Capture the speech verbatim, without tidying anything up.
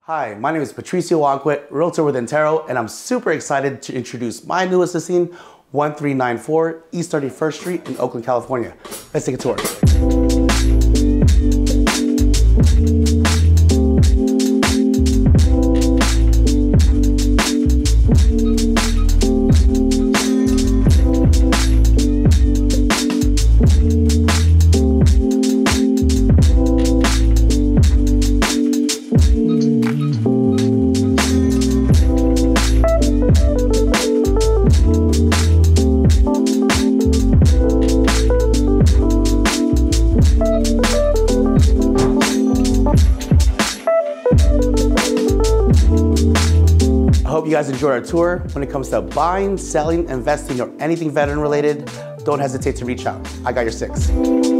Hi, my name is Patricio Onquit, Realtor with Intero, and I'm super excited to introduce my newest listing, one three nine four East thirty-first Street in Oakland, California. Let's take a tour. I hope you guys enjoyed our tour. When it comes to buying, selling, investing, or anything veteran related, don't hesitate to reach out. I got your six.